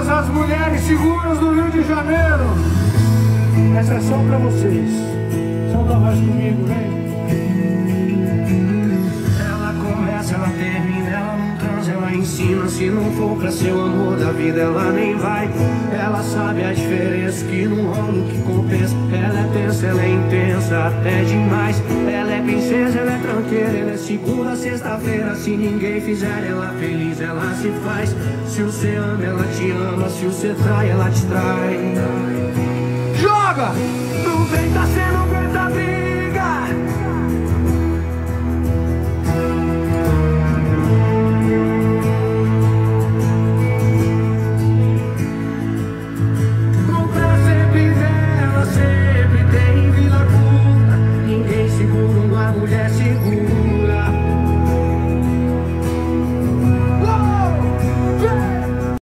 as mulheres seguras do Rio de Janeiro. Essa é só pra vocês. Solta a voz comigo, vem. Ela começa, ela termina, ela não transa, ela ensina. Se não for pra ser o amor da vida, ela nem vai. Ela sabe a diferença, que não rola o que compensa. Ela é tensa, ela é intensa, até demais. Ela é princesa, ela é tranqueira, ela é segunda, sexta-feira. Se ninguém fizer ela feliz, ela se faz. Se você ama, ela te ama. Se você trai, ela te trai. Joga! Não vem tá sendo